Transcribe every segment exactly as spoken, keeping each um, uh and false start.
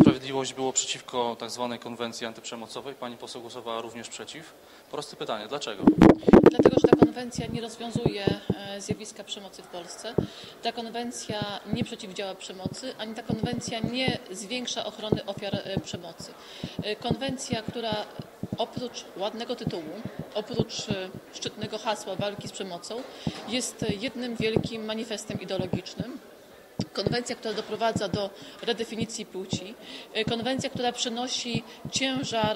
Sprawiedliwość było przeciwko tak zwanej konwencji antyprzemocowej. Pani poseł głosowała również przeciw. Proste pytanie, dlaczego? Dlatego, że ta konwencja nie rozwiązuje zjawiska przemocy w Polsce. Ta konwencja nie przeciwdziała przemocy, ani ta konwencja nie zwiększa ochrony ofiar przemocy. Konwencja, która oprócz ładnego tytułu, oprócz szczytnego hasła walki z przemocą, jest jednym wielkim manifestem ideologicznym. Konwencja, która doprowadza do redefinicji płci, konwencja, która przenosi ciężar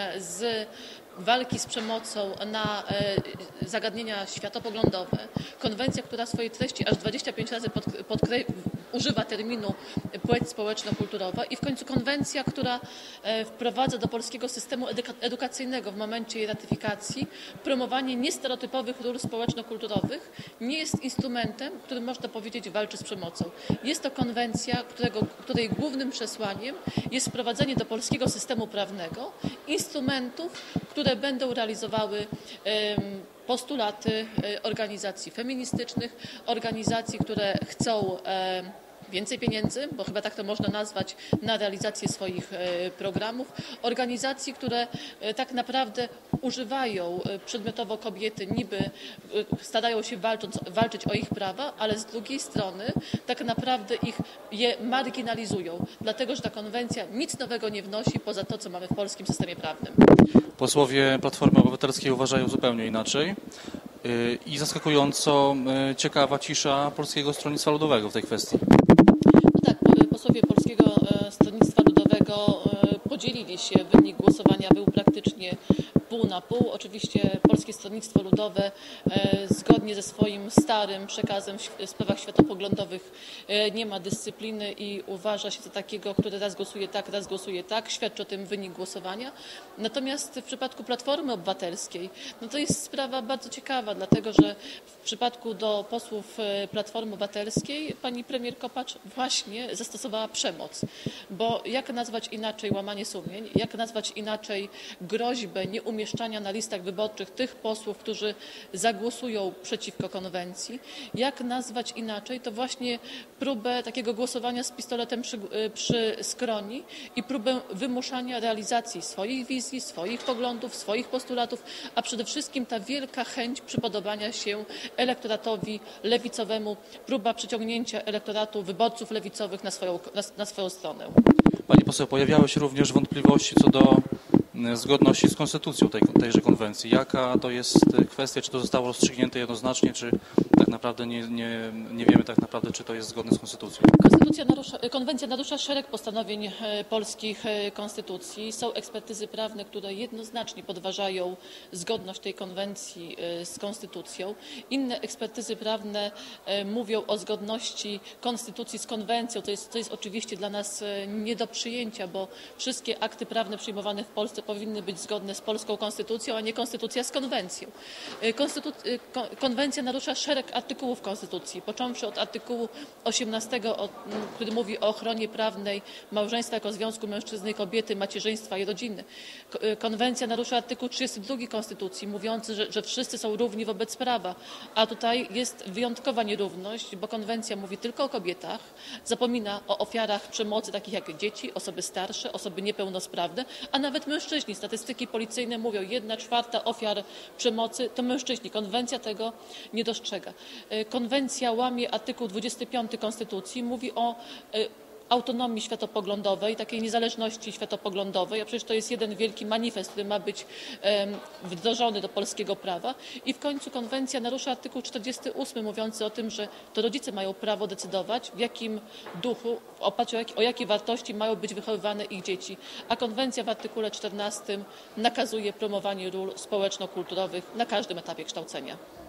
z walki z przemocą na zagadnienia światopoglądowe, konwencja, która w swojej treści aż dwadzieścia pięć razy pod, podkre... używa terminu płeć społeczno-kulturowa i w końcu konwencja, która wprowadza do polskiego systemu edukacyjnego w momencie jej ratyfikacji promowanie niestereotypowych ról społeczno-kulturowych, nie jest instrumentem, który można powiedzieć walczy z przemocą. Jest to konwencja, którego, której głównym przesłaniem jest wprowadzenie do polskiego systemu prawnego instrumentów, które będą realizowały postulaty organizacji feministycznych, organizacji, które chcą więcej pieniędzy, bo chyba tak to można nazwać, na realizację swoich programów. Organizacji, które tak naprawdę używają przedmiotowo kobiety, niby starają się walcząc, walczyć o ich prawa, ale z drugiej strony tak naprawdę ich je marginalizują, dlatego że ta konwencja nic nowego nie wnosi poza to, co mamy w polskim systemie prawnym. Posłowie Platformy Obywatelskiej uważają zupełnie inaczej i zaskakująco ciekawa cisza Polskiego Stronnictwa Ludowego w tej kwestii. Tak, posłowie Polskiego Stronnictwa Ludowego podzielili się, wynik głosowania był praktycznie pół na pół. Oczywiście Polskie Stronnictwo Ludowe zgodnie ze swoim starym przekazem w sprawach światopoglądowych nie ma dyscypliny i uważa się za takiego, który raz głosuje tak, raz głosuje tak. Świadczy o tym wynik głosowania. Natomiast w przypadku Platformy Obywatelskiej no to jest sprawa bardzo ciekawa, dlatego że w przypadku do posłów Platformy Obywatelskiej pani premier Kopacz właśnie zastosowała przemoc. Bo jak nazwać inaczej łamanie sumień, jak nazwać inaczej groźbę nieumieszczania na listach wyborczych tych posłów, którzy zagłosują przeciwko konwencji, jak nazwać inaczej to właśnie próbę takiego głosowania z pistoletem przy, przy skroni i próbę wymuszania realizacji swoich wizji, swoich poglądów, swoich postulatów, a przede wszystkim ta wielka chęć przypodobania się elektoratowi lewicowemu, próba przyciągnięcia elektoratu wyborców lewicowych na swoją, na, na swoją stronę. Pani poseł, pojawiały się również wątpliwości co do zgodności z konstytucją tej, tejże konwencji. Jaka to jest kwestia, czy to zostało rozstrzygnięte jednoznacznie, czy tak naprawdę nie, nie, nie wiemy tak naprawdę, czy to jest zgodne z konstytucją? Konstytucja narusza, konwencja narusza szereg postanowień polskich konstytucji. Są ekspertyzy prawne, które jednoznacznie podważają zgodność tej konwencji z konstytucją. Inne ekspertyzy prawne mówią o zgodności konstytucji z konwencją. To jest, to jest oczywiście dla nas nie do przyjęcia, bo wszystkie akty prawne przyjmowane w Polsce powinny być zgodne z polską konstytucją, a nie konstytucja z konwencją. Konstytu... Konwencja narusza szereg artykułów konstytucji, począwszy od artykułu osiemnastego, który mówi o ochronie prawnej małżeństwa jako związku mężczyzny i kobiety, macierzyństwa i rodziny. Konwencja narusza artykuł trzydziesty drugi konstytucji, mówiący, że, że wszyscy są równi wobec prawa, a tutaj jest wyjątkowa nierówność, bo konwencja mówi tylko o kobietach, zapomina o ofiarach przemocy, takich jak dzieci, osoby starsze, osoby niepełnosprawne, a nawet mężczyźni. Statystyki policyjne mówią, jedna czwarta ofiar przemocy to mężczyźni. Konwencja tego nie dostrzega. Konwencja łamie artykuł dwudziesty piąty Konstytucji, mówi o autonomii światopoglądowej, takiej niezależności światopoglądowej, a przecież to jest jeden wielki manifest, który ma być wdrożony do polskiego prawa. I w końcu konwencja narusza artykuł czterdziesty ósmy mówiący o tym, że to rodzice mają prawo decydować, w jakim duchu, w oparciu o jakie, o jakie wartości mają być wychowywane ich dzieci. A konwencja w artykule czternastym nakazuje promowanie ról społeczno-kulturowych na każdym etapie kształcenia.